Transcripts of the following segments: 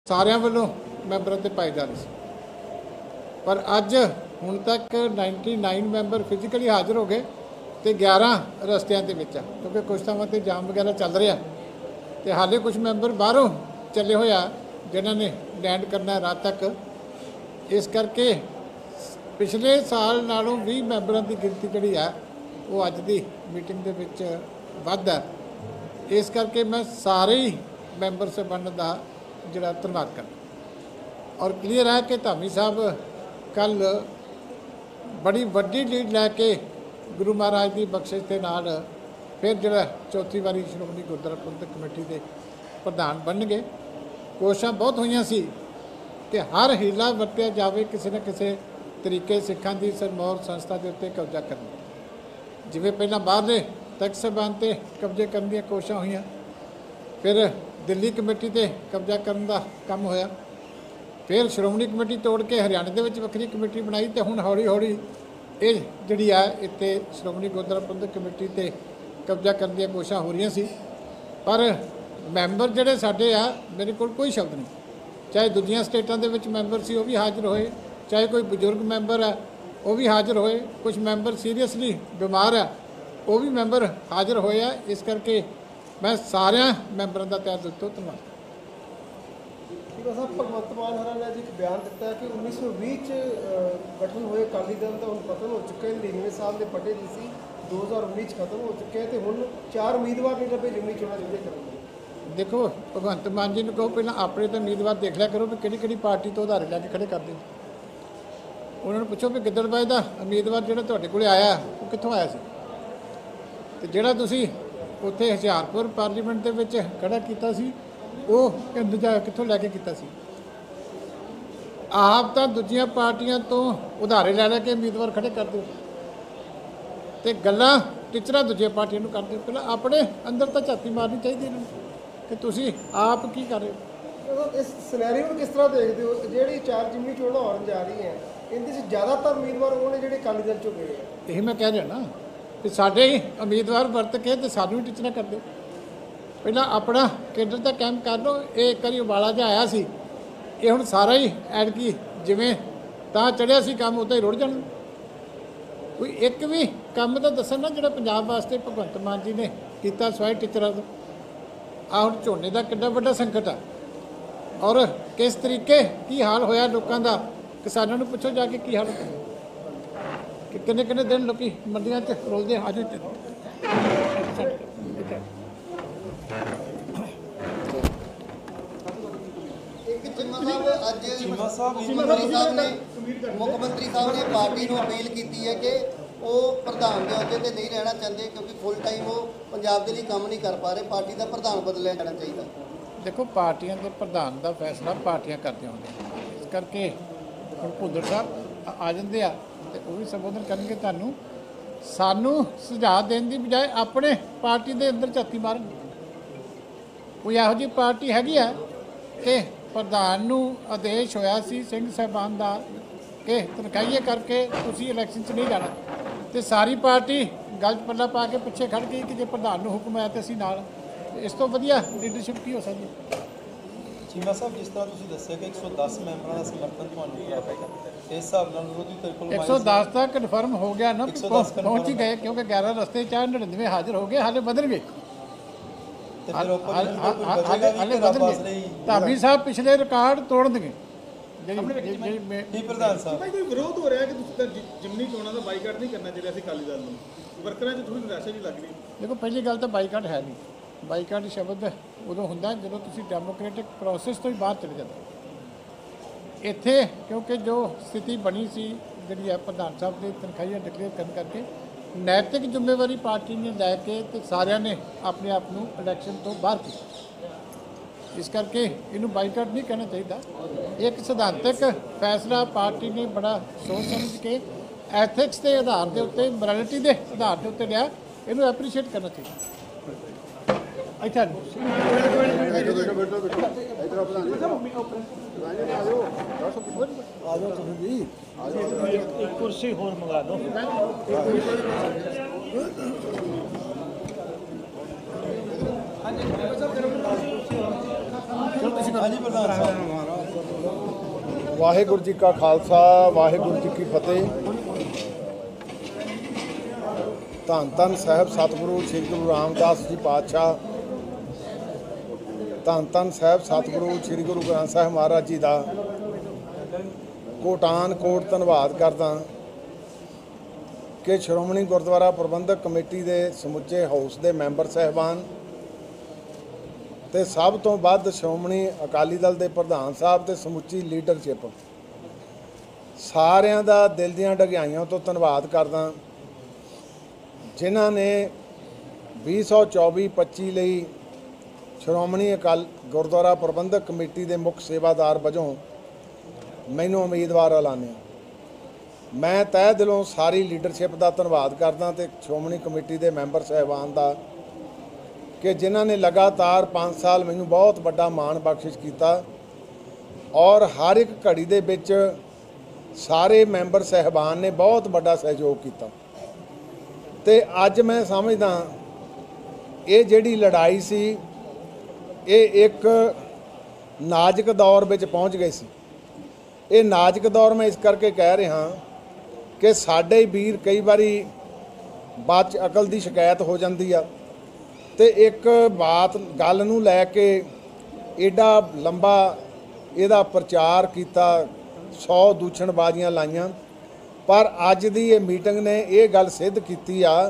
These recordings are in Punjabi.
ਸਾਰਿਆਂ ਵੱਲੋਂ ਮੈਂਬਰਾਂ ਤੇ ਪਾਈ ਜਾ ਰਹੀ ਸੀ, ਪਰ ਅੱਜ ਹੁਣ ਤੱਕ 99 ਮੈਂਬਰ ਫਿਜ਼ੀਕਲੀ ਹਾਜ਼ਰ ਹੋ ਗਏ ਤੇ 11 ਰਸਤਿਆਂ ਦੇ ਵਿੱਚ ਆ, ਕਿਉਂਕਿ ਕੁਝ ਥਾਵਾਂ ਤੇ ਜਾਮ ਵਗੈਰਾ ਚੱਲ ਰਿਹਾ ਤੇ ਹਾਲੇ ਕੁਝ ਮੈਂਬਰ ਬਾਹਰੋਂ ਚੱਲੇ ਹੋਇਆ ਜਿਨ੍ਹਾਂ ਨੇ ਲੈਂਡ ਕਰਨਾ ਰਾਤ ਤੱਕ। ਇਸ ਕਰਕੇ ਪਿਛਲੇ ਸਾਲ ਨਾਲੋਂ 20 ਮੈਂਬਰਾਂ ਦੀ ਗਿਣਤੀ ਜਿਹੜੀ ਆ ਉਹ ਅੱਜ ਦੀ ਮੀਟਿੰਗ ਦੇ ਵਿੱਚ ਵੱਧ ਹੈ। ਇਸ ਕਰਕੇ ਮੈਂ ਸਾਰੇ ਹੀ ਮੈਂਬਰ ਸਾਹਿਬਾਨਾਂ ਦਾ ਜਿਹੜਾ ਧੰਨਵਾਦ ਕਰਦਾ ਔਰ ਕਲੀਅਰ ਹੈ ਕਿ ਧਾਮੀ ਸਾਹਿਬ ਕੱਲ ਬੜੀ ਵੱਡੀ ਲੀਡ ਲੈ ਕੇ ਗੁਰੂ ਮਹਾਰਾਜ ਦੀ ਬਖਸ਼ਿਸ਼ ਦੇ ਨਾਲ ਫਿਰ ਜਿਹੜਾ ਚੌਥੀ ਵਾਰੀ ਸ਼੍ਰੋਮਣੀ ਗੁਰਦੁਆਰਾ ਪ੍ਰਬੰਧਕ ਕਮੇਟੀ ਦੇ ਪ੍ਰਧਾਨ ਬਣਨਗੇ। ਕੋਸ਼ਿਸ਼ਾਂ ਬਹੁਤ ਹੋਈਆਂ ਸੀ ਕਿ ਹਰ ਹੀਲਾ ਵਰਤਿਆ ਜਾਵੇ ਕਿਸੇ ਨਾ ਕਿਸੇ ਤਰੀਕੇ ਸਿੱਖਾਂ ਦੀ ਸਰਮੌਰ ਸੰਸਥਾ ਦੇ ਉੱਤੇ ਕਬਜ਼ਾ ਕਰਨ, ਜਿਵੇਂ ਪਹਿਲਾਂ ਬਾਹਰਲੇ ਤਖਤ ਸਾਹਿਬਾਨ 'ਤੇ ਕਬਜ਼ੇ ਕਰਨ ਦੀਆਂ ਕੋਸ਼ਿਸ਼ਾਂ ਹੋਈਆਂ, ਫਿਰ ਦਿੱਲੀ ਕਮੇਟੀ 'ਤੇ ਕਬਜ਼ਾ ਕਰਨ ਦਾ ਕੰਮ ਹੋਇਆ, ਫਿਰ ਸ਼੍ਰੋਮਣੀ ਕਮੇਟੀ ਤੋੜ ਕੇ ਹਰਿਆਣੇ ਦੇ ਵਿੱਚ ਵੱਖਰੀ ਕਮੇਟੀ ਬਣਾਈ ਤੇ ਹੁਣ ਹੌਲੀ ਹੌਲੀ ਇਹ ਜਿਹੜੀ ਆ ਇੱਥੇ ਸ਼੍ਰੋਮਣੀ ਗੁਰਦੁਆਰਾ ਪ੍ਰਬੰਧਕ ਕਮੇਟੀ 'ਤੇ ਕਬਜ਼ਾ ਕਰਨ ਦੀਆਂ ਕੋਸ਼ਿਸ਼ਾਂ ਹੋ ਰਹੀਆਂ ਸੀ। ਪਰ ਮੈਂਬਰ ਜਿਹੜੇ ਸਾਡੇ ਆ, ਮੇਰੇ ਕੋਲ ਕੋਈ ਸ਼ਬਦ ਨਹੀਂ, ਚਾਹੇ ਦੂਜੀਆਂ ਸਟੇਟਾਂ ਦੇ ਵਿੱਚ ਮੈਂਬਰ ਸੀ ਉਹ ਵੀ ਹਾਜ਼ਰ ਹੋਏ, ਚਾਹੇ ਕੋਈ ਬਜ਼ੁਰਗ ਮੈਂਬਰ ਹੈ ਉਹ ਵੀ ਹਾਜ਼ਰ ਹੋਏ, ਕੁਝ ਮੈਂਬਰ ਸੀਰੀਅਸਲੀ ਬਿਮਾਰ ਆ ਉਹ ਵੀ ਮੈਂਬਰ ਹਾਜ਼ਰ ਹੋਏ ਆ। ਇਸ ਕਰਕੇ ਮੈਂ ਸਾਰਿਆਂ ਮੈਂਬਰਾਂ ਦਾ ਤਹਿ ਦਿਲ ਤੋਂ ਧੰਨਵਾਦ। ਸਾਹਿਬ ਭਗਵੰਤ ਮਾਨ ਹਰਾਂ ਨੇ ਅੱਜ ਇੱਕ ਬਿਆਨ ਦਿੱਤਾ ਕਿ 1920 ਚ ਗਠਨ ਹੋਏ ਅਕਾਲੀ ਦਲ ਦਾ ਹੁਣ ਪਤਨ ਹੋ ਚੁੱਕਾ ਹੈ। 99 ਸਾਲ ਦੇ ਪਟੇ ਦੀ ਸੀ, 2019 ਚ ਖਤਮ ਹੋ ਚੁੱਕਿਆ ਤੇ ਹੁਣ 4 ਉਮੀਦਵਾਰ ਨਹੀਂ ਲੱਭੇ ਜਿਮਨੀ ਚੋਣਾਂ ਜਿਹੜੇ ਕਰਨਗੇ। ਦੇਖੋ ਭਗਵੰਤ ਮਾਨ ਜੀ ਨੂੰ ਕਹੋ ਪਹਿਲਾਂ ਆਪਣੇ ਤਾਂ ਉਮੀਦਵਾਰ ਦੇਖ ਲਿਆ ਕਰੋ ਵੀ ਕਿਹੜੀ ਕਿਹੜੀ ਪਾਰਟੀ ਤੋਂ ਉਧਾਰੇ ਲੈ ਕੇ ਖੜੇ ਕਰਦੇ। ਉਹਨਾਂ ਨੂੰ ਪੁੱਛੋ ਵੀ ਗਿੱਦੜਬਾਈ ਦਾ ਉਮੀਦਵਾਰ ਜਿਹੜਾ ਤੁਹਾਡੇ ਕੋਲੇ ਆਇਆ ਉਹ ਕਿੱਥੋਂ ਆਇਆ ਸੀ, ਤੇ ਜਿਹੜਾ ਤੁਸੀਂ ਉੱਥੇ ਹੁਸ਼ਿਆਰਪੁਰ ਪਾਰਲੀਮੈਂਟ ਦੇ ਵਿੱਚ ਖੜਾ ਕੀਤਾ ਸੀ ਉਹ ਕਿੱਥੋਂ ਲੈ ਕੇ ਕੀਤਾ ਸੀ। ਆਪ ਤਾਂ ਦੂਜੀਆਂ ਪਾਰਟੀਆਂ ਤੋਂ ਉਧਾਰੇ ਲੈ ਕੇ ਉਮੀਦਵਾਰ ਖੜੇ ਕਰਦੇ ਹੋ ਤੇ ਗੱਲਾਂ ਟੀਚਰਾਂ ਦੂਜੀਆਂ ਪਾਰਟੀਆਂ ਨੂੰ ਕਰਦੇ ਹੋ। ਪਹਿਲਾਂ ਆਪਣੇ ਅੰਦਰ ਤਾਂ ਝਾਤੀ ਮਾਰਨੀ ਚਾਹੀਦੀ ਇਹਨਾਂ ਨੂੰ ਕਿ ਤੁਸੀਂ ਆਪ ਕੀ ਕਰ ਰਹੇ ਹੋ। ਇਸ ਸਿਨੈਰੀਓ ਨੂੰ ਕਿਸ ਤਰ੍ਹਾਂ ਦੇਖਦੇ ਹੋ? ਜਿਹੜੀ 4 ਜਿਮਨੀ ਚੋਣਾਂ ਹੋਣ ਜਾ ਰਹੀਆਂ ਇਹਦੇ 'ਚ ਜ਼ਿਆਦਾਤਰ ਉਮੀਦਵਾਰ ਉਹ ਨੇ ਜਿਹੜੇ ਅਕਾਲੀ ਦਲ ਚੋਂ ਗਏ ਆ। ਇਹ ਮੈਂ ਕਹਿ ਰਿਹਾ ਨਾ ਕਿ ਸਾਡੇ ਹੀ ਉਮੀਦਵਾਰ ਵਰਤ ਕੇ ਤੇ ਸਾਨੂੰ ਹੀ ਟੀਚਰਾਂ ਕਰਦੇ। ਪਹਿਲਾਂ ਆਪਣਾ ਕੇਡਰ ਦਾ ਕੈਂਪ ਕਰ ਲਓ। ਇਹ ਇੱਕ ਵਾਰੀ ਉਬਾਲਾ ਜਿਹਾ ਆਇਆ ਸੀ, ਇਹ ਹੁਣ ਸਾਰਾ ਹੀ ਐਤਕੀ ਜਿਵੇਂ ਤਾਂ ਚੜ੍ਹਿਆ ਸੀ ਕੰਮ ਉੱਦਾਂ ਹੀ ਰੁੜ ਜਾਣਾ। ਕੋਈ ਇੱਕ ਵੀ ਕੰਮ ਤਾਂ ਦੱਸਣ ਨਾ ਜਿਹੜਾ ਪੰਜਾਬ ਵਾਸਤੇ ਭਗਵੰਤ ਮਾਨ ਜੀ ਨੇ ਕੀਤਾ ਸਵਾਏ ਟੀਚਰਾਂ ਦਾ। ਆਹ ਹੁਣ ਝੋਨੇ ਦਾ ਕਿੰਨਾ ਵੱਡਾ ਸੰਕਟ ਆ ਔਰ ਕਿਸ ਤਰੀਕੇ ਕੀ ਹਾਲ ਹੋਇਆ ਲੋਕਾਂ ਦਾ। ਕਿਸਾਨਾਂ ਨੂੰ ਪੁੱਛੋ ਜਾ ਕੇ ਕੀ ਹਾਲ ਕਿ ਕਿੰਨੇ ਕਿੰਨੇ ਦਿਨ ਲੋਕੀ ਮੰਡੀਆਂ 'ਚ ਰੁਲਦੇ ਹਾਜ਼ਰ। ਮੁੱਖ ਮੰਤਰੀ ਸਾਹਿਬ ਨੇ ਪਾਰਟੀ ਨੂੰ ਅਪੀਲ ਕੀਤੀ ਹੈ ਕਿ ਉਹ ਪ੍ਰਧਾਨ ਦੇ ਅਹੁਦੇ ਤੇ ਨਹੀਂ ਰਹਿਣਾ ਚਾਹੁੰਦੇ ਕਿਉਂਕਿ ਫੁੱਲ ਟਾਈਮ ਉਹ ਪੰਜਾਬ ਦੇ ਲਈ ਕੰਮ ਨਹੀਂ ਕਰ ਪਾ ਰਹੇ। ਪਾਰਟੀ ਦਾ ਪ੍ਰਧਾਨ ਬਦਲਿਆ ਜਾਣਾ ਚਾਹੀਦਾ। ਦੇਖੋ ਪਾਰਟੀਆਂ ਦੇ ਪ੍ਰਧਾਨ ਦਾ ਫੈਸਲਾ ਪਾਰਟੀਆਂ ਕਰਦੀਆਂ ਹੁੰਦੀਆਂ, ਇਸ ਕਰਕੇ ਹੁਣ ਭੁੱਲਰ ਸਾਹਿਬ ਆ ਜਾਂਦੇ ਆ ਤੇ ਉਹ ਵੀ ਸੰਬੋਧਨ ਕਰਨਗੇ ਤੁਹਾਨੂੰ। ਸਾਨੂੰ ਸੁਝਾਅ ਦੇਣ ਦੀ ਬਜਾਏ ਆਪਣੇ ਪਾਰਟੀ ਦੇ ਅੰਦਰ ਝਾਤੀ ਮਾਰਨ। ਕੋਈ ਇਹੋ ਜਿਹੀ ਪਾਰਟੀ ਹੈਗੀ ਆ ਕਿ ਪ੍ਰਧਾਨ ਨੂੰ ਆਦੇਸ਼ ਹੋਇਆ ਸੀ ਸਿੰਘ ਸਾਹਿਬਾਨ ਦਾ ਕਿ ਤਨਖਾਹੀਏ ਕਰਕੇ ਤੁਸੀਂ ਇਲੈਕਸ਼ਨ 'ਚ ਨਹੀਂ ਜਾਣਾ ਤੇ ਸਾਰੀ ਪਾਰਟੀ ਗੱਲ 'ਚ ਪੱਲਾ ਪਾ ਕੇ ਪਿੱਛੇ ਖੜ੍ਹ ਗਈ ਕਿ ਜੇ ਪ੍ਰਧਾਨ ਨੂੰ ਹੁਕਮ ਆਇਆ ਤਾਂ ਅਸੀਂ ਨਾਲ। ਇਸ ਤੋਂ ਵਧੀਆ ਲੀਡਰਸ਼ਿਪ ਕੀ ਹੋ ਸਕਦੀ ਹੈ। ਚੀਮਾ ਸਾਹਿਬ, ਜਿਸ ਤਰ੍ਹਾਂ ਤੁਸੀਂ ਦੱਸਿਆ ਕਿ 110 ਮੈਂਬਰਾਂ ਦਾ ਸਮਰਥਨ ਤੁਹਾਨੂੰ ਪ੍ਰਾਪਤ ਹੈ, ਇਸ ਹਿਸਾਬ ਨਾਲ ਵਿਰੋਧੀ ਧਿਰ ਕੋਲ 110 ਤਾਂ ਕਨਫਰਮ ਹੋ ਗਿਆ ਨਾ, ਪਹੁੰਚ ਹੀ ਗਏ ਕਿਉਂਕਿ 11 ਰਸਤੇ 'ਚ 99 ਹਾਜ਼ਰ ਹੋ ਗਏ, ਹਾਲੇ ਵਧਣਗੇ। ਧਾਮੀ ਸਾਹਿਬ ਪਿਛਲੇ ਰਿਕਾਰਡ ਤੋੜ ਦੇਣਗੇ। ਪ੍ਰਧਾਨ ਸਾਹਿਬ ਕੋਈ ਵਿਰੋਧ ਹੋ ਰਿਹਾ ਕਿ ਤੁਸੀਂ ਜਿਮਨੀ ਚੋਣਾਂ ਦਾ ਬਾਈਕਾਟ ਨਹੀਂ ਕਰਨਾ ਚਾਹੀਦਾ ਸੀ ਅਕਾਲੀ ਦਲ ਨੂੰ, ਵਰਕਰਾਂ 'ਚ ਥੋੜੀ ਨਿਰਾਸ਼ਾ ਜਿਹੀ ਲੱਗ ਰਹੀ। ਦੇਖੋ ਪਹਿਲੀ ਗੱਲ ਤਾਂ ਬਾਈਕਾਟ ਹੈ ਨਹੀਂ। ਬਾਈਕਾਟ ਸ਼ਬਦ ਉਦੋਂ ਹੁੰਦਾ ਜਦੋਂ ਤੁਸੀਂ ਡੈਮੋਕ੍ਰੈਟਿਕ ਪ੍ਰੋਸੈਸ ਤੋਂ ਹੀ ਬਾਹਰ ਚਲੇ ਜਾਂਦੇ। ਇੱਥੇ ਕਿਉਂਕਿ ਜੋ ਸਥਿਤੀ ਬਣੀ ਸੀ ਜਿਹੜੀ ਹੈ ਪ੍ਰਧਾਨ ਸਾਹਿਬ ਦੇ ਤਨਖਾਹੀਆਂ ਡਿਕਲੇਅਰ ਕਰਨ ਕਰਕੇ ਨੈਤਿਕ ਜ਼ਿੰਮੇਵਾਰੀ ਪਾਰਟੀ ਨੇ ਲੈ ਕੇ ਤੇ ਸਾਰਿਆਂ ਨੇ ਆਪਣੇ ਆਪ ਨੂੰ ਇਲੈਕਸ਼ਨ ਤੋਂ ਬਾਹਰ ਕੀਤਾ। ਇਸ ਕਰਕੇ ਇਹਨੂੰ ਬਾਈਕਾਟ ਨਹੀਂ ਕਹਿਣਾ ਚਾਹੀਦਾ। ਇੱਕ ਸਿਧਾਂਤਕ ਫੈਸਲਾ ਪਾਰਟੀ ਨੇ ਬੜਾ ਸੋਚ ਸਮਝ ਕੇ ਐਥਿਕਸ ਦੇ ਆਧਾਰ ਦੇ ਉੱਤੇ, ਮੋਰੈਲਿਟੀ ਦੇ ਆਧਾਰ ਦੇ ਉੱਤੇ ਲਿਆ, ਇਹਨੂੰ ਐਪਰੀਸ਼ੀਏਟ ਕਰਨਾ ਚਾਹੀਦਾ। ਅੱਛਾ एक कुर्सी और मंगा दो। हाँ जी। ਹਾਂਜੀ ਪ੍ਰਧਾਨ ਸਾਹਿਬ। ਵਾਹਿਗੁਰੂ ਜੀ ਕਾ ਖਾਲਸਾ, ਵਾਹਿਗੁਰੂ ਜੀ ਕੀ ਫਤਿਹ। ਧੰਨ ਧੰਨ ਸਾਹਿਬ ਸਤਿਗੁਰੂ ਸ੍ਰੀ ਗੁਰੂ ਰਾਮਦਾਸ ਜੀ ਪਾਤਸ਼ਾਹ, ਧੰਨ ਧੰਨ ਸਾਹਿਬ ਸਤਿਗੁਰੂ ਸ੍ਰੀ ਗੁਰੂ ਗ੍ਰੰਥ ਸਾਹਿਬ ਮਹਾਰਾਜ ਜੀ ਦਾ ਕੋਟਾਨ ਕੋਟ ਧੰਨਵਾਦ ਕਰਦਾ ਕਿ ਸ਼੍ਰੋਮਣੀ ਗੁਰਦੁਆਰਾ ਪ੍ਰਬੰਧਕ ਕਮੇਟੀ ਦੇ ਸਮੁੱਚੇ ਹਾਊਸ ਦੇ ਮੈਂਬਰ ਸਾਹਿਬਾਨ ਤੇ ਸਭ ਤੋਂ ਵੱਧ ਸ਼੍ਰੋਮਣੀ ਅਕਾਲੀ ਦਲ ਦੇ ਪ੍ਰਧਾਨ ਸਾਹਿਬ ਤੇ ਸਮੁੱਚੀ ਲੀਡਰਸ਼ਿਪ ਸਾਰਿਆਂ ਦਾ ਦਿਲ ਦੀਆਂ ਡਗਿਆਈਆਂ ਤੋਂ ਧੰਨਵਾਦ ਕਰਦਾ, ਜਿਨ੍ਹਾਂ ਨੇ 2024-25 ਲਈ ਸ਼੍ਰੋਮਣੀ ਗੁਰਦੁਆਰਾ ਪ੍ਰਬੰਧਕ ਕਮੇਟੀ ਦੇ ਮੁੱਖ ਸੇਵਾਦਾਰ ਵਜੋਂ ਮੈਨੂੰ ਉਮੀਦਵਾਰ ਐਲਾਨਿਆ। ਮੈਂ ਤਹਿ ਦਿਲੋਂ ਸਾਰੀ ਲੀਡਰਸ਼ਿਪ ਦਾ ਧੰਨਵਾਦ ਕਰਦਾ ਤੇ ਸ਼੍ਰੋਮਣੀ ਕਮੇਟੀ ਦੇ ਮੈਂਬਰ ਸਾਹਿਬਾਨ ਦਾ ਕਿ ਜਿਨ੍ਹਾਂ ਨੇ ਲਗਾਤਾਰ 5 ਸਾਲ ਮੈਨੂੰ ਬਹੁਤ ਵੱਡਾ ਮਾਣ ਬਖਸ਼ਿਸ਼ ਕੀਤਾ ਔਰ ਹਰ ਇੱਕ ਘੜੀ ਦੇ ਵਿੱਚ ਸਾਰੇ ਮੈਂਬਰ ਸਾਹਿਬਾਨ ਨੇ ਬਹੁਤ ਵੱਡਾ ਸਹਿਯੋਗ ਕੀਤਾ। ਤੇ ਅੱਜ ਮੈਂ ਸਮਝਦਾ ਇਹ ਜਿਹੜੀ ਲੜਾਈ ਸੀ ਇਹ ਇੱਕ ਨਾਜ਼ੁਕ ਦੌਰ ਵਿੱਚ ਪਹੁੰਚ ਗਈ ਸੀ। ਇਹ ਨਾਜ਼ੁਕ ਦੌਰ ਮੈਂ ਇਸ ਕਰਕੇ ਕਹਿ ਰਿਹਾ ਕਿ ਸਾਡੇ ਵੀਰ ਕਈ ਵਾਰੀ ਬਾਅਦ 'ਚ ਅਕਲ ਦੀ ਸ਼ਿਕਾਇਤ ਹੋ ਜਾਂਦੀ ਆ ਤੇ ਇੱਕ ਗੱਲ ਨੂੰ ਲੈ ਕੇ ਏਡਾ ਲੰਬਾ ਇਹਦਾ ਪ੍ਰਚਾਰ ਕੀਤਾ, 100 ਦੂਸ਼ਣਬਾਜ਼ੀਆਂ ਲਾਈਆਂ, ਪਰ ਅੱਜ ਦੀ ਇਹ ਮੀਟਿੰਗ ਨੇ ਇਹ ਗੱਲ ਸਿੱਧ ਕੀਤੀ ਆ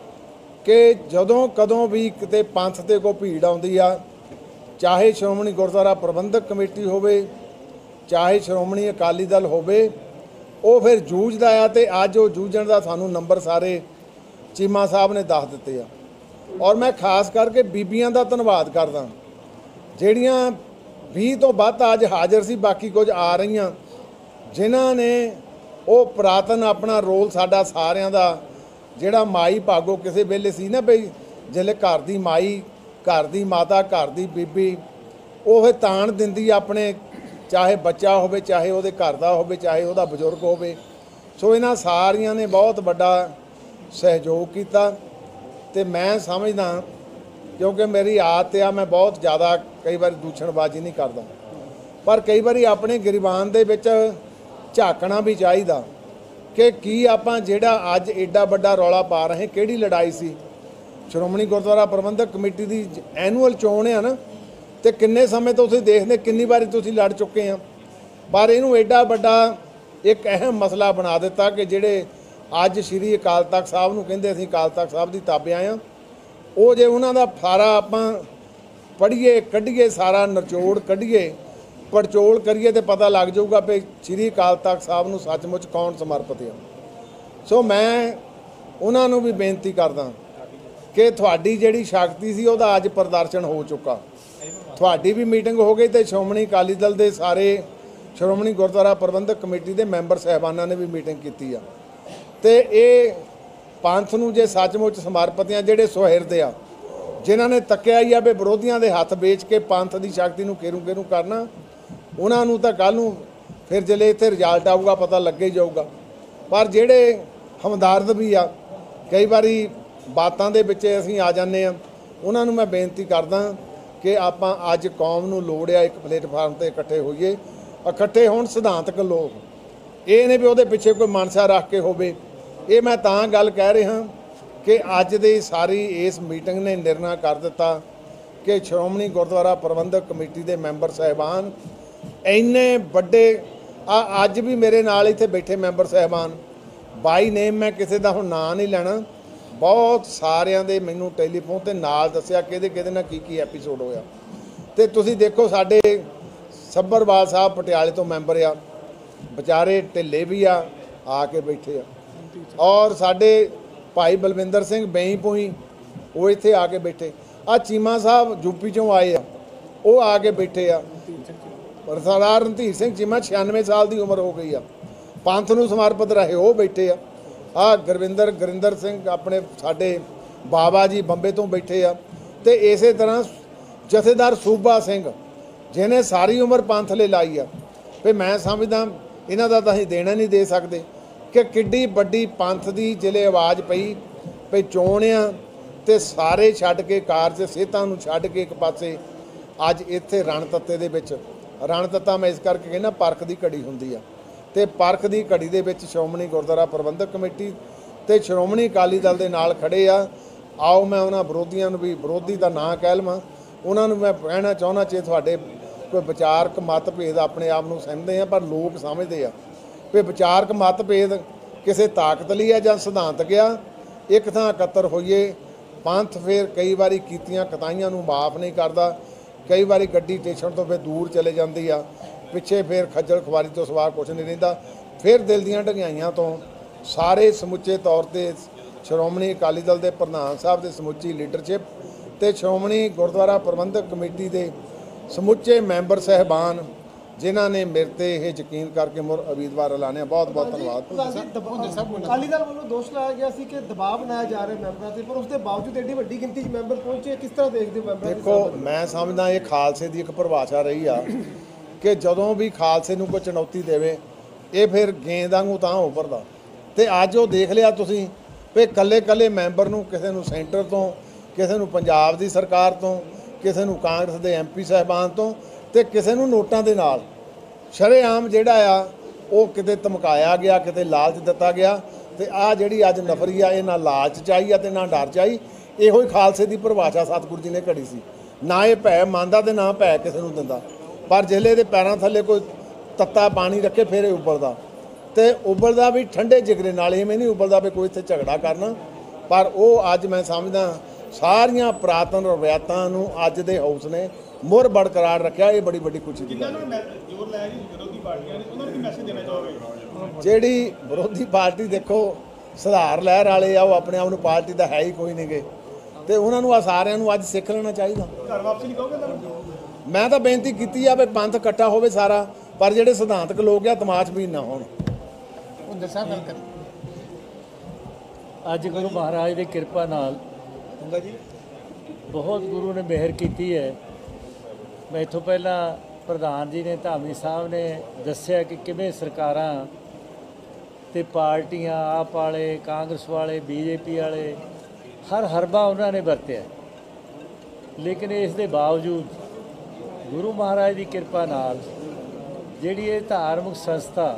ਕਿ ਜਦੋਂ ਕਦੋਂ ਵੀ ਕਿਤੇ ਪੰਥ ਤੇ ਕੋਈ ਭੀੜ ਆਉਂਦੀ ਆ, ਚਾਹੇ ਸ਼੍ਰੋਮਣੀ ਗੁਰਦੁਆਰਾ ਪ੍ਰਬੰਧਕ ਕਮੇਟੀ ਹੋਵੇ ਚਾਹੇ ਸ਼੍ਰੋਮਣੀ ਅਕਾਲੀ ਦਲ ਹੋਵੇ, ਉਹ ਫਿਰ ਜੂਝਦਾ ਆ। ਤੇ ਅੱਜ ਉਹ ਜੂਝਣ ਦਾ ਸਾਨੂੰ ਨੰਬਰ ਸਾਰੇ ਚੀਮਾ ਸਾਹਿਬ ਨੇ ਦੱਸ ਦਿੱਤੇ ਆ। ਔਰ ਮੈਂ ਖਾਸ ਕਰਕੇ ਬੀਬੀਆਂ ਦਾ ਧੰਨਵਾਦ ਕਰਦਾ ਜਿਹੜੀਆਂ 20 ਤੋਂ ਵੱਧ ਅੱਜ ਹਾਜ਼ਰ ਸੀ, ਬਾਕੀ ਕੁਝ ਆ ਰਹੀਆਂ, ਜਿਨ੍ਹਾਂ ਨੇ ਉਹ ਪੁਰਾਤਨ ਆਪਣਾ ਰੋਲ ਸਾਡਾ ਸਾਰਿਆਂ ਦਾ ਜਿਹੜਾ ਮਾਈ ਭਾਗੋ ਕਿਸੇ ਵੇਲੇ ਸੀ ਨਾ ਬਈ, ਜਿਹੜੇ ਘਰ ਦੀ ਮਾਈ, ਘਰ ਦੀ ਮਾਤਾ, ਘਰ ਦੀ ਬੀਬੀ, ਉਹ ਤਾਣ ਦਿੰਦੀ ਆਪਣੇ, ਚਾਹੇ ਬੱਚਾ ਹੋਵੇ, ਚਾਹੇ ਉਹਦੇ ਘਰ ਦਾ ਹੋਵੇ, ਚਾਹੇ ਉਹਦਾ ਬਜ਼ੁਰਗ ਹੋਵੇ। ਸੋ ਇਹਨਾਂ ਸਾਰੀਆਂ ਨੇ ਬਹੁਤ ਵੱਡਾ ਸਹਿਯੋਗ ਕੀਤਾ ਤੇ ਮੈਂ ਸਮਝਦਾ, ਕਿਉਂਕਿ ਮੇਰੀ ਆਦਤ ਆ, ਮੈਂ ਬਹੁਤ ਜ਼ਿਆਦਾ ਕਈ ਵਾਰੀ ਦੂਸ਼ਣਬਾਜ਼ੀ ਨਹੀਂ ਕਰਦਾ, ਪਰ ਕਈ ਵਾਰੀ ਆਪਣੇ ਗਰੀਬਾਨ ਦੇ ਵਿੱਚ ਝਾਕਣਾ ਵੀ ਚਾਹੀਦਾ ਕਿ ਕੀ ਆਪਾਂ ਜਿਹੜਾ ਅੱਜ ਐਡਾ ਵੱਡਾ ਰੌਲਾ ਪਾ ਰਹੇ, ਕਿਹੜੀ ਲੜਾਈ ਸੀ। ਸ਼੍ਰੋਮਣੀ ਗੁਰਦੁਆਰਾ ਪ੍ਰਬੰਧਕ ਕਮੇਟੀ ਦੀ ਐਨੂਅਲ ਚੋਣ ਆ ਨਾ, ਤੇ ਕਿੰਨੇ ਸਮੇਂ ਤੋਂ ਤੁਸੀਂ ਦੇਖਦੇ ਕਿੰਨੀ ਵਾਰੀ ਤੁਸੀਂ ਲੜ ਚੁੱਕੇ ਆ, ਪਰ ਇਹਨੂੰ ਐਡਾ ਵੱਡਾ ਇੱਕ ਅਹਿਮ ਮਸਲਾ ਬਣਾ ਦਿੱਤਾ ਕਿ ਜਿਹੜੇ ਅੱਜ ਸ਼੍ਰੀ ਅਕਾਲ ਤਖਤ ਸਾਹਿਬ ਨੂੰ ਕਹਿੰਦੇ ਅਸੀਂ ਅਕਾਲ ਤਖਤ ਸਾਹਿਬ ਦੀ ਤਾਬਿਆਂ ਆ, ਉਹ ਜੇ ਉਹਨਾਂ ਦਾ ਸਾਰਾ ਆਪਾਂ ਪੜ੍ਹੀਏ, ਕੱਢੀਏ, ਸਾਰਾ ਨਿਚੋੜ ਕੱਢੀਏ, ਪੜਚੋਲ ਕਰੀਏ ਤੇ ਪਤਾ ਲੱਗ ਜਾਊਗਾ ਵੀ ਸ਼੍ਰੀ ਅਕਾਲ ਤਖਤ ਸਾਹਿਬ ਨੂੰ ਸੱਚਮੁੱਚ ਕੌਣ ਸਮਰਪਿਤ ਆ। ਸੋ ਮੈਂ ਉਹਨਾਂ ਨੂੰ ਵੀ ਬੇਨਤੀ ਕਰਦਾ ਕਿ ਤੁਹਾਡੀ ਜਿਹੜੀ ਸ਼ਕਤੀ ਸੀ ਉਹਦਾ ਅੱਜ ਪ੍ਰਦਰਸ਼ਨ ਹੋ ਚੁੱਕਾ। ਤੁਹਾਡੀ ਵੀ ਮੀਟਿੰਗ ਹੋ ਗਈ ਤੇ ਸ਼੍ਰੋਮਣੀ ਅਕਾਲੀ ਦਲ ਦੇ ਸਾਰੇ ਸ਼੍ਰੋਮਣੀ ਗੁਰਦੁਆਰਾ ਪ੍ਰਬੰਧਕ ਕਮੇਟੀ ਦੇ ਮੈਂਬਰ ਸਾਹਿਬਾਨਾਂ ਨੇ ਵੀ ਮੀਟਿੰਗ ਕੀਤੀ ਆ। ਤੇ ਇਹ ਪੰਥ ਨੂੰ ਜੇ ਸੱਚਮੁੱਚ ਸਮਰਪਿਤ ਆ, ਜਿਹੜੇ ਸੁਹਿਰਦ ਆ, ਜਿਨ੍ਹਾਂ ਨੇ ਤੱਕਿਆ ਹੀ ਆ ਵੀ ਵਿਰੋਧੀਆਂ ਦੇ ਹੱਥ ਵੇਚ ਕੇ ਪੰਥ ਦੀ ਸ਼ਕਤੀ ਨੂੰ ਘੇਰੂ ਕਰਨਾ, ਉਹਨਾਂ ਨੂੰ ਤਾਂ ਕੱਲ੍ਹ ਨੂੰ ਫਿਰ ਜਿਹੜੇ ਇੱਥੇ ਰਿਜ਼ਲਟ ਆਊਗਾ ਪਤਾ ਲੱਗੇ ਹੀ ਜਾਊਗਾ। ਪਰ ਜਿਹੜੇ ਹਮਦਰਦ ਵੀ ਆ, ਕਈ ਵਾਰੀ ਬਾਤਾਂ ਦੇ ਵਿੱਚ ਅਸੀਂ ਆ ਜਾਂਦੇ ਆ, ਉਹਨਾਂ ਨੂੰ ਮੈਂ ਬੇਨਤੀ ਕਰਦਾ ਕਿ ਆਪਾਂ ਅੱਜ ਕੌਮ ਨੂੰ ਲੋੜ ਆ ਇੱਕ ਪਲੇਟਫਾਰਮ ਤੇ ਇਕੱਠੇ ਹੋਈਏ, ਇਕੱਠੇ ਹੋਣ ਸਿਧਾਂਤਕ ਲੋਕ, ਇਹ ਨੇ ਵੀ ਉਹਦੇ ਪਿੱਛੇ ਕੋਈ ਮਨਸਾ ਰੱਖ ਕੇ ਹੋਵੇ। ਇਹ ਮੈਂ ਤਾਂ ਗੱਲ ਕਹਿ ਰਿਹਾ ਕਿ ਅੱਜ ਦੀ ਸਾਰੀ ਇਸ ਮੀਟਿੰਗ ਨੇ ਨਿਰਣਾ ਕਰ ਦਿੱਤਾ ਕਿ ਸ਼੍ਰੋਮਣੀ ਗੁਰਦੁਆਰਾ ਪ੍ਰਬੰਧਕ ਕਮੇਟੀ ਦੇ ਮੈਂਬਰ ਸਾਹਿਬਾਨ ਇੰਨੇ ਵੱਡੇ ਅੱਜ ਵੀ ਮੇਰੇ ਨਾਲ ਇੱਥੇ ਬੈਠੇ ਮੈਂਬਰ ਸਾਹਿਬਾਨ ਬਾਈ ਨੇਮ, ਮੈਂ ਕਿਸੇ ਦਾ ਹੁਣ ਨਾਂ ਨਹੀਂ ਲੈਣਾ, ਬਹੁਤ ਸਾਰਿਆਂ ਦੇ ਮੈਨੂੰ ਟੈਲੀਫੋਨ ਤੇ ਨਾਲ ਦੱਸਿਆ ਕਿਹਦੇ ਨਾਲ ਕੀ ਐਪੀਸੋਡ ਹੋਇਆ। ਤੇ ਤੁਸੀਂ ਦੇਖੋ ਸਾਡੇ ਸੱਭਰਵਾਲ ਸਾਹਿਬ ਪਟਿਆਲੇ ਤੋਂ ਮੈਂਬਰ ਆ, ਵਿਚਾਰੇ ਢਿੱਲੇ ਵੀ ਆ ਕੇ ਬੈਠੇ ਆ, ਔਰ ਸਾਡੇ ਭਾਈ ਬਲਵਿੰਦਰ ਸਿੰਘ ਬੈਂ ਪੂਈ ਉਹ ਇੱਥੇ ਆ ਕੇ ਬੈਠੇ ਆ, ਚੀਮਾ ਸਾਹਿਬ ਯੂਪੀ ਚੋਂ ਆਏ ਆ ਉਹ ਆ ਕੇ ਬੈਠੇ ਆ, ਸਰਦਾਰ ਰਣਧੀਰ ਸਿੰਘ ਚੀਮਾ 96 ਸਾਲ ਦੀ ਉਮਰ ਹੋ ਗਈ ਆ, ਪੰਥ ਨੂੰ ਸਮਰਪਿਤ ਰਹੇ ਉਹ ਬੈਠੇ ਆ ਗੁਰਿੰਦਰ ਸਿੰਘ ਆਪਣੇ ਸਾਡੇ ਬਾਬਾ ਜੀ ਬੰਬੇ ਤੋਂ ਬੈਠੇ ਆ। ਤੇ ਇਸੇ ਤਰ੍ਹਾਂ ਜਥੇਦਾਰ ਸੂਬਾ ਸਿੰਘ ਜਿਹਨੇ ਸਾਰੀ ਉਮਰ ਪੰਥ ਲਈ ਲਾਈ ਆ। ਵੀ ਮੈਂ ਸਮਝਦਾ ਇਹਨਾਂ ਦਾ ਤਾਂ ਅਸੀਂ ਦੇਣਾ ਨਹੀਂ ਦੇ ਸਕਦੇ ਕਿ ਕਿੱਡੀ ਵੱਡੀ ਪੰਥ ਦੀ ਜਿਹੜੇ ਆਵਾਜ਼ ਪਈ ਵੀ ਚੋਣ ਆ ਤੇ ਸਾਰੇ ਛੱਡ ਕੇ ਕਾਰਜ ਸਿਹਤਾਂ ਨੂੰ ਛੱਡ ਕੇ ਇੱਕ ਪਾਸੇ ਅੱਜ ਇੱਥੇ ਰਣਤੱਤੇ ਦੇ ਵਿੱਚ, ਰਣਤੱਤਾ ਮੈਂ ਇਸ ਕਰਕੇ ਕਹਿੰਦਾ ਪਰਖ ਦੀ ਘੜੀ ਹੁੰਦੀ ਆ, ਤੇ ਪਰਖ ਦੀ ਘੜੀ ਦੇ ਵਿੱਚ ਸ਼੍ਰੋਮਣੀ ਗੁਰਦੁਆਰਾ ਪ੍ਰਬੰਧਕ ਕਮੇਟੀ ਤੇ ਸ਼੍ਰੋਮਣੀ ਅਕਾਲੀ ਦਲ ਦੇ ਨਾਲ ਖੜੇ ਆ। ਆਓ ਮੈਂ ਉਹਨਾਂ ਵਿਰੋਧੀਆਂ ਨੂੰ ਵੀ, ਵਿਰੋਧੀ ਦਾ ਨਾਂ ਕਹਿ ਲਵਾਂ, ਉਹਨਾਂ ਨੂੰ ਮੈਂ ਕਹਿਣਾ ਚਾਹੁੰਦਾ, ਜੇ ਤੁਹਾਡੇ ਕੋਈ ਵਿਚਾਰਕ ਮਤਭੇਦ ਆਪਣੇ ਆਪ ਨੂੰ ਸਮਝਦੇ ਆ, ਪਰ ਲੋਕ ਸਮਝਦੇ ਆ ਵੀ ਵਿਚਾਰਕ ਮਤਭੇਦ ਕਿਸੇ ਤਾਕਤ ਲਈ ਆ ਜਾਂ ਸਿਧਾਂਤਕ ਆ। ਇੱਕ ਥਾਂ ਇਕੱਤਰ ਹੋਈਏ, ਪੰਥ ਫਿਰ ਕਈ ਵਾਰੀ ਕੀਤੀਆਂ ਕਤਾਈਆਂ ਨੂੰ ਮਾਫ ਨਹੀਂ ਕਰਦਾ, ਕਈ ਵਾਰੀ ਗੱਡੀ ਸਟੇਸ਼ਨ ਤੋਂ ਫਿਰ ਦੂਰ ਚਲੇ ਜਾਂਦੀ ਆ, ਪਿੱਛੇ ਫਿਰ ਖੱਜਲ ਖੁਆਰੀ ਤੋਂ ਸਿਵਾ ਕੁਛ ਨਹੀਂ ਰਹਿੰਦਾ। ਫਿਰ ਦਿਲ ਦੀਆਂ ਢੰਗਾਈਆਂ ਤੋਂ ਸਾਰੇ ਸਮੁੱਚੇ ਤੌਰ ਤੇ ਸ਼੍ਰੋਮਣੀ ਅਕਾਲੀ ਦਲ ਦੇ ਪ੍ਰਧਾਨ ਸਾਹਿਬ ਦੇ ਸਮੁੱਚੀ ਲੀਡਰਸ਼ਿਪ ਤੇ ਸ਼੍ਰੋਮਣੀ ਗੁਰਦੁਆਰਾ ਪ੍ਰਬੰਧਕ ਕਮੇਟੀ ਦੇ ਸਮੁੱਚੇ ਮੈਂਬਰ ਸਹਿਬਾਨ ਜਿਨ੍ਹਾਂ ਨੇ ਮੇਰੇ ਤੇ ਇਹ ਯਕੀਨ ਕਰਕੇ ਮੁਰ ਉਮੀਦਵਾਰ ਐਲਾਨਿਆ, ਬਹੁਤ ਬਹੁਤ ਧੰਨਵਾਦ। ਅਕਾਲੀ ਦਲ ਵੱਲੋਂ ਦੋਸ਼ ਲਾਇਆ ਗਿਆ ਸੀ ਕਿ ਦਬਾਅ ਬਣਾਇਆ ਜਾ ਰਿਹਾ ਮੈਂਬਰਾਂ ਤੇ, ਪਰ ਉਸ ਦੇ ਬਾਵਜੂਦ ਐਡੀ ਵੱਡੀ ਗਿਣਤੀ 'ਚ ਮੈਂਬਰ ਪਹੁੰਚੇ, ਕਿਸ ਤਰ੍ਹਾਂ ਦੇਖਦੇ ਹੋ ਮੈਂਬਰਾਂ ਦੀ? ਦੇਖੋ, ਮੈਂ ਸਮਝਦਾ ਇਹ ਖਾਲਸੇ ਦੀ ਇੱਕ ਪਰਿਭਾਸ਼ਾ ਰਹੀ ਆ ਕਿ ਜਦੋਂ ਵੀ ਖਾਲਸੇ ਨੂੰ ਕੋਈ ਚੁਣੌਤੀ ਦੇਵੇ ਇਹ ਫਿਰ ਗੇਂਦ ਵਾਂਗੂ ਤਾਂ ਉੱਭਰਦਾ, ਤੇ ਅੱਜ ਉਹ ਦੇਖ ਲਿਆ ਤੁਸੀਂ ਵੀ ਇਕੱਲੇ ਮੈਂਬਰ ਨੂੰ, ਕਿਸੇ ਨੂੰ ਸੈਂਟਰ ਤੋਂ, ਕਿਸੇ ਨੂੰ ਪੰਜਾਬ ਦੀ ਸਰਕਾਰ ਤੋਂ, ਕਿਸੇ ਨੂੰ ਕਾਂਗਰਸ ਦੇ MP ਸਾਹਿਬਾਨ ਤੋਂ, ਤੇ ਕਿਸੇ ਨੂੰ ਨੋਟਾਂ ਦੇ ਨਾਲ ਸ਼ਰੇਆਮ ਜਿਹੜਾ ਆ ਉਹ ਕਿਤੇ ਧਮਕਾਇਆ ਗਿਆ, ਕਿਤੇ ਲਾਲਚ ਦਿੱਤਾ ਗਿਆ। ਤੇ ਆਹ ਜਿਹੜੀ ਅੱਜ ਨਫਰੀ ਆ, ਇਹ ਨਾ ਲਾਲਚ ਚਾਹੀ ਆ ਤੇ ਨਾ ਡਰ ਚਾਹੀ। ਇਹੋ ਹੀ ਖਾਲਸੇ ਦੀ ਪਰਿਭਾਸ਼ਾ ਸਤਿਗੁਰੂ ਜੀ ਨੇ ਘੜੀ ਸੀ, ਨਾ ਇਹ ਭੈ ਮੰਨਦਾ ਤੇ ਨਾ ਭੈ ਕਿਸੇ ਨੂੰ ਦਿੰਦਾ, ਪਰ ਜਿਹੜੇ ਇਹਦੇ ਪੈਰਾਂ ਥੱਲੇ ਕੋਈ ਤੱਤਾ ਪਾਣੀ ਰੱਖੇ ਫਿਰ ਇਹ ਉੱਬਲਦਾ, ਤੇ ਉੱਬਲਦਾ ਵੀ ਠੰਡੇ ਜਿਗਰੇ ਨਾਲ, ਇਵੇਂ ਨਹੀਂ ਉੱਬਲਦਾ ਵੀ ਕੋਈ ਇੱਥੇ ਝਗੜਾ ਕਰਨਾ। ਪਰ ਉਹ ਅੱਜ ਮੈਂ ਸਮਝਦਾ ਸਾਰੀਆਂ ਪੁਰਾਤਨ ਰਵਾਇਤਾਂ ਨੂੰ ਅੱਜ ਦੇ ਹਾਊਸ ਨੇ ਮੁੜ ਬਰਕਰਾਰ ਰੱਖਿਆ, ਇਹ ਬੜੀ ਵੱਡੀ ਖੁਸ਼ੀ ਦੀ ਗੱਲ ਹੈ। ਜੋਰ ਲਾਇਆ ਜੀ ਵਿਰੋਧੀ ਪਾਰਟੀਆਂ ਨੇ, ਉਹਨਾਂ ਨੂੰ ਕੀ ਮੈਸੇਜ ਦੇਣਾ ਚਾਹੋਗੇ? ਜਿਹੜੀ ਵਿਰੋਧੀ ਪਾਰਟੀ ਦੇਖੋ ਸੁਧਾਰ ਲਹਿਰ ਵਾਲੇ ਆ, ਉਹ ਆਪਣੇ ਆਪ ਨੂੰ ਪਾਰਟੀ ਦਾ ਹੈ ਹੀ ਕੋਈ ਨਹੀਂ ਗੇ, ਤੇ ਉਹਨਾਂ ਨੂੰ ਆ ਸਾਰਿਆਂ ਨੂੰ ਅੱਜ ਸਿੱਖ ਲੈਣਾ ਚਾਹੀਦਾ। ਘਰ ਵਾਪਸੀ ਨਹੀਂ ਕਹੋਗੇ ਤੁਹਾਨੂੰ? ਮੈਂ ਤਾਂ ਬੇਨਤੀ ਕੀਤੀ ਆ ਵੀ ਪੰਥ ਇਕੱਠਾ ਹੋਵੇ ਸਾਰਾ, ਪਰ ਜਿਹੜੇ ਸਿਧਾਂਤਕ ਲੋਕ ਆ ਤਮਾਸ਼ਬੀਨ ਨਾ ਹੋਣ। ਹੁੰਦੇ ਸਾਹਿਬ ਗੱਲ ਕਰ। ਅੱਜ ਗੁਰੂ ਮਹਾਰਾਜ ਦੀ ਕਿਰਪਾ ਨਾਲ ਬਹੁਤ ਗੁਰੂ ਨੇ ਮਿਹਰ ਕੀਤੀ ਹੈ। ਮੈਂ ਇੱਥੋਂ ਪਹਿਲਾਂ ਪ੍ਰਧਾਨ ਜੀ ਨੇ, ਧਾਮੀ ਸਾਹਿਬ ਨੇ ਦੱਸਿਆ ਕਿ ਕਿਵੇਂ ਸਰਕਾਰਾਂ ਤੇ ਪਾਰਟੀਆਂ, ਆਪ ਵਾਲੇ, ਕਾਂਗਰਸ ਵਾਲੇ, BJP ਵਾਲੇ, ਹਰ ਹਰਬਾ ਉਹਨਾਂ ਨੇ ਵਰਤਿਆ, ਲੇਕਿਨ ਇਸ ਦੇ ਬਾਵਜੂਦ ਗੁਰੂ ਮਹਾਰਾਜ ਦੀ ਕਿਰਪਾ ਨਾਲ ਜਿਹੜੀ ਇਹ ਧਾਰਮਿਕ ਸੰਸਥਾ,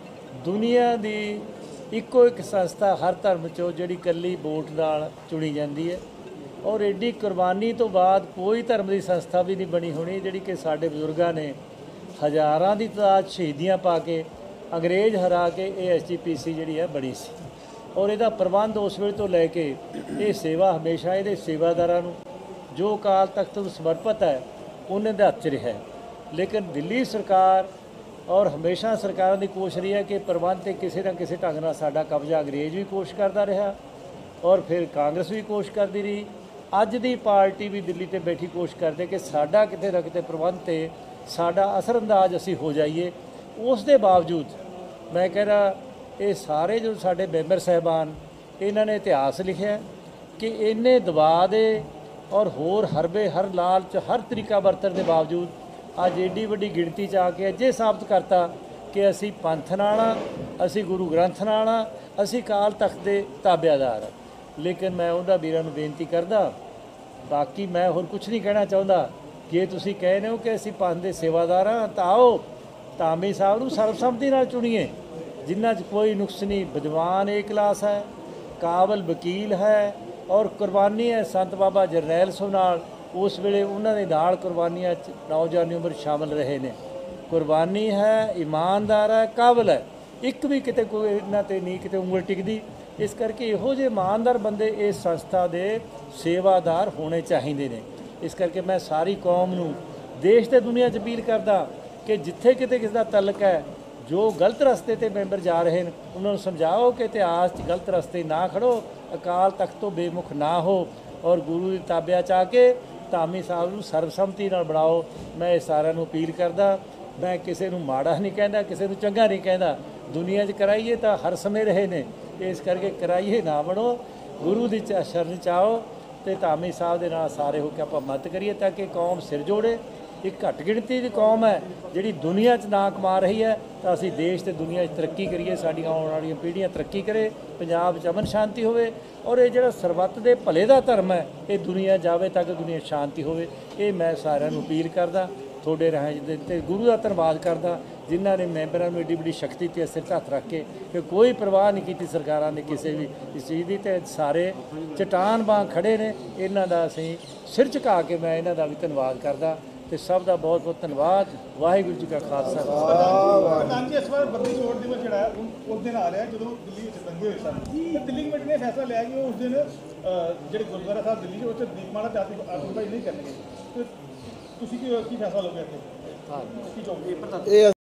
ਦੁਨੀਆ ਦੀ ਇੱਕੋ ਇੱਕ ਸੰਸਥਾ ਹਰ ਧਰਮ 'ਚੋਂ ਜਿਹੜੀ ਇਕੱਲੀ ਵੋਟ ਨਾਲ ਚੁਣੀ ਜਾਂਦੀ ਹੈ, ਔਰ ਐਡੀ ਕੁਰਬਾਨੀ ਤੋਂ ਬਾਅਦ ਕੋਈ ਧਰਮ ਦੀ ਸੰਸਥਾ ਵੀ ਨਹੀਂ ਬਣੀ ਹੋਣੀ ਜਿਹੜੀ ਕਿ ਸਾਡੇ ਬਜ਼ੁਰਗਾਂ ਨੇ ਹਜ਼ਾਰਾਂ ਦੀ ਤਾਦਾਦ ਸ਼ਹੀਦੀਆਂ ਪਾ ਕੇ, ਅੰਗਰੇਜ਼ ਹਰਾ ਕੇ ਇਹ SGPC ਜਿਹੜੀ ਹੈ ਬਣੀ ਸੀ। ਔਰ ਇਹਦਾ ਪ੍ਰਬੰਧ ਉਸ ਵੇਲੇ ਤੋਂ ਲੈ ਕੇ ਇਹ ਸੇਵਾ ਹਮੇਸ਼ਾ ਇਹਦੇ ਸੇਵਾਦਾਰਾਂ ਨੂੰ ਜੋ ਅਕਾਲ ਤਖਤ ਨੂੰ ਸਮਰਪਿਤ ਹੈ ਉਹਨਾਂ ਦੇ ਹੱਥ 'ਚ ਰਿਹਾ। ਲੇਕਿਨ ਦਿੱਲੀ ਸਰਕਾਰ ਔਰ ਹਮੇਸ਼ਾ ਸਰਕਾਰਾਂ ਦੀ ਕੋਸ਼ਿਸ਼ ਰਹੀ ਹੈ ਕਿ ਪ੍ਰਬੰਧ 'ਤੇ ਕਿਸੇ ਨਾ ਕਿਸੇ ਢੰਗ ਨਾਲ ਸਾਡਾ ਕਬਜ਼ਾ ਅੰਗਰੇਜ਼ ਵੀ ਕੋਸ਼ਿਸ਼ ਕਰਦਾ ਰਿਹਾ, ਔਰ ਫਿਰ ਕਾਂਗਰਸ ਵੀ ਕੋਸ਼ਿਸ਼ ਕਰਦੀ ਰਹੀ। ਅੱਜ ਦੀ ਪਾਰਟੀ ਵੀ ਦਿੱਲੀ ਤੇ ਬੈਠੀ ਕੋਸ਼ਿਸ਼ ਕਰਦੇ ਕਿ ਸਾਡਾ ਕਿਤੇ ਨਾ ਕਿਤੇ ਪ੍ਰਬੰਧ 'ਤੇ ਸਾਡਾ ਅਸਰਅੰਦਾਜ਼ ਅਸੀਂ ਹੋ ਜਾਈਏ। ਉਸ ਦੇ ਬਾਵਜੂਦ ਮੈਂ ਕਹਿੰਦਾ ਇਹ ਸਾਰੇ ਜੋ ਸਾਡੇ ਮੈਂਬਰ ਸਾਹਿਬਾਨ, ਇਹਨਾਂ ਨੇ ਇਤਿਹਾਸ ਲਿਖਿਆ ਕਿ ਇੰਨੇ ਦਬਾਅ ਦੇ ਔਰ ਹੋਰ ਹਰਬੇ, ਹਰ ਲਾਲਚ, ਹਰ ਤਰੀਕਾ ਵਰਤਣ ਦੇ ਬਾਵਜੂਦ ਅੱਜ ਏਡੀ ਵੱਡੀ ਗਿਣਤੀ 'ਚ ਆ ਕੇ ਅਜੇ ਸਾਬਤ ਕਰਤਾ ਕਿ ਅਸੀਂ ਪੰਥ ਨਾਲ ਆ, ਅਸੀਂ ਗੁਰੂ ਗ੍ਰੰਥ ਨਾਲ ਆ, ਅਸੀਂ ਅਕਾਲ ਤਖਤ ਦੇ ਤਾਬਿਆਦਾਰ ਆ। ਲੇਕਿਨ ਮੈਂ ਉਹਨਾਂ ਵੀਰਾਂ ਨੂੰ ਬੇਨਤੀ ਕਰਦਾ, ਬਾਕੀ ਮੈਂ ਹੋਰ ਕੁਝ ਨਹੀਂ ਕਹਿਣਾ ਚਾਹੁੰਦਾ। ਜੇ ਤੁਸੀਂ ਕਹਿੰਦੇ ਹੋ ਕਿ ਅਸੀਂ ਪੰਥ ਦੇ ਸੇਵਾਦਾਰ ਹਾਂ ਤਾਂ ਆਓ ਧਾਮੀ ਸਾਹਿਬ ਨੂੰ ਸਰਬਸੰਮਤੀ ਨਾਲ ਚੁਣੀਏ, ਜਿਨ੍ਹਾਂ 'ਚ ਕੋਈ ਨੁਕਸ ਨਹੀਂ, ਵਿਦਵਾਨ ਏ ਕਲਾਸ ਹੈ, ਕਾਬਲ ਵਕੀਲ ਹੈ ਔਰ ਕੁਰਬਾਨੀ ਹੈ ਸੰਤ ਬਾਬਾ ਜਰਨੈਲ ਸਿੰਘ ਨਾਲ। ਉਸ ਵੇਲੇ ਉਹਨਾਂ ਦੇ ਨਾਲ ਕੁਰਬਾਨੀਆਂ 'ਚ ਨੌਜਵਾਨੀ ਉਮਰ ਸ਼ਾਮਲ ਰਹੇ ਨੇ। ਕੁਰਬਾਨੀ ਹੈ, ਇਮਾਨਦਾਰ ਹੈ, ਕਾਬਲ ਹੈ, ਇੱਕ ਵੀ ਕਿਤੇ ਕੋਈ ਇਹਨਾਂ 'ਤੇ ਨਹੀਂ ਕਿਤੇ ਉਂਗਲ ਟਿਕਦੀ। ਇਸ ਕਰਕੇ ਇਹੋ ਜਿਹੇ ਇਮਾਨਦਾਰ ਬੰਦੇ ਇਸ ਸੰਸਥਾ ਦੇ ਸੇਵਾਦਾਰ ਹੋਣੇ ਚਾਹੀਦੇ ਨੇ। ਇਸ ਕਰਕੇ ਮੈਂ ਸਾਰੀ ਕੌਮ ਨੂੰ, ਦੇਸ਼ ਤੇ ਦੁਨੀਆ 'ਚ ਅਪੀਲ ਕਰਦਾ ਕਿ ਜਿੱਥੇ ਕਿਤੇ ਕਿਸੇ ਦਾ ਤਲਕ ਹੈ, ਜੋ ਗਲਤ ਰਸਤੇ ਤੇ ਮੈਂਬਰ ਜਾ ਰਹੇ ਨੇ, ਉਹਨਾਂ ਨੂੰ ਸਮਝਾਓ ਕਿ ਇਤਿਹਾਸ 'ਚ ਗਲਤ ਰਸਤੇ ਨਾ ਖੜੋ, ਅਕਾਲ ਤਖਤ ਤੋਂ ਬੇਮੁਖ ਨਾ ਹੋ ਔਰ ਗੁਰੂ ਦੀ ਤਾਬਿਆ 'ਚ ਆ ਕੇ ਧਾਮੀ ਸਾਹਿਬ ਨੂੰ ਸਰਬਸੰਮਤੀ ਨਾਲ ਬਣਾਓ। ਮੈਂ ਇਹ ਸਾਰਿਆਂ ਨੂੰ ਅਪੀਲ ਕਰਦਾ। ਮੈਂ ਕਿਸੇ ਨੂੰ ਮਾੜਾ ਨਹੀਂ ਕਹਿੰਦਾ, ਕਿਸੇ ਨੂੰ ਚੰਗਾ ਨਹੀਂ ਕਹਿੰਦਾ। ਦੁਨੀਆ 'ਚ ਕਰਾਈਏ ਤਾਂ ਹਰ ਸਮੇਂ ਰਹੇ ਨੇ, ਇਸ ਕਰਕੇ ਕਰਾਈਏ ਨਾ ਬਣੋ, ਗੁਰੂ ਦੀ ਸ਼ਰਨ 'ਚ ਆਓ ਤੇ ਧਾਮੀ ਸਾਹਿਬ ਦੇ ਨਾਲ ਸਾਰੇ ਹੋ ਕੇ ਆਪਾਂ ਮਦਦ ਕਰੀਏ ਤਾਂ ਕਿ ਕੌਮ ਸਿਰ ਜੋੜੇ ਇੱਕ ਘੱਟ ਗਿਣਤੀ ਦੀ ਕੌਮ ਹੈ ਜਿਹੜੀ ਦੁਨੀਆ 'ਚ ਨਾਂ ਕਮਾ ਰਹੀ ਹੈ, ਤਾਂ ਅਸੀਂ ਦੇਸ਼ ਤੇ ਦੁਨੀਆ 'ਚ ਤਰੱਕੀ ਕਰੀਏ, ਸਾਡੀਆਂ ਆਉਣ ਵਾਲੀਆਂ ਪੀੜ੍ਹੀਆਂ ਤਰੱਕੀ ਕਰੇ, ਪੰਜਾਬ 'ਚ ਅਮਨ ਸ਼ਾਂਤੀ ਹੋਵੇ। ਔਰ ਇਹ ਜਿਹੜਾ ਸਰਬੱਤ ਦੇ ਭਲੇ ਦਾ ਧਰਮ ਹੈ, ਇਹ ਦੁਨੀਆ ਜਾਵੇ ਤਾਂ ਕਿ ਦੁਨੀਆ ਸ਼ਾਂਤੀ ਹੋਵੇ। ਇਹ ਮੈਂ ਸਾਰਿਆਂ ਨੂੰ ਅਪੀਲ ਕਰਦਾ, ਤੁਹਾਡੇ ਰਾਹੀਂ ਦੇ ਤੇ ਗੁਰੂ ਦਾ ਧੰਨਵਾਦ ਕਰਦਾ ਜਿਨ੍ਹਾਂ ਨੇ ਮੈਂਬਰਾਂ ਨੂੰ ਏਡੀ ਵੱਡੀ ਸ਼ਕਤੀ ਤੇ ਸਿਰ 'ਤੇ ਹੱਥ ਰੱਖ ਕੇ ਕਿ ਕੋਈ ਪਰਵਾਹ ਨਹੀਂ ਕੀਤੀ ਸਰਕਾਰਾਂ ਨੇ ਕਿਸੇ ਵੀ ਇਸ ਚੀਜ਼ ਦੀ, ਤੇ ਸਾਰੇ ਚਟਾਨ ਵਾਂਗ ਖੜੇ ਨੇ। ਇਹਨਾਂ ਦਾ ਅਸੀਂ ਸਿਰ ਝੁਕਾ ਕੇ ਮੈਂ ਇਹਨਾਂ ਦਾ ਵੀ ਧੰਨਵਾਦ ਕਰਦਾ ਤੇ ਸਭ ਦਾ ਬਹੁਤ ਬਹੁਤ ਧੰਨਵਾਦ। ਵਾਹਿਗੁਰੂ ਜੀ ਕਾ ਖਾਲਸਾ। ਪ੍ਰਧਾਨ ਜੀ, ਇਸ ਵਾਰ ਬੰਦੀ ਛੋੜ ਦਿਵਸ ਜਿਹੜਾ ਹੈ ਉਸ ਦਿਨ ਆ ਰਿਹਾ ਜਦੋਂ ਦਿੱਲੀ ਵਿੱਚ ਦੰਗੇ ਹੋਏ ਸਨ, ਤੇ ਦਿੱਲੀ ਕਮੇਟੀ ਨੇ ਫੈਸਲਾ ਲਿਆ ਕਿ ਉਹ ਉਸ ਦਿਨ ਜਿਹੜੇ ਗੁਰਦੁਆਰਾ ਸਾਹਿਬ ਦਿੱਲੀ ਉਹ 'ਚ ਦੀਪਮਾਲਾ ਤੇ ਆਤਿਸ਼ਬਾਜ਼ੀ ਨਹੀਂ ਕਰਨਗੇ। ਤੇ ਤੁਸੀਂ ਕੀ ਫੈਸਲਾ ਲਓਗੇ? ਕੀ ਚਾਹੋਗੇ? ਇਹ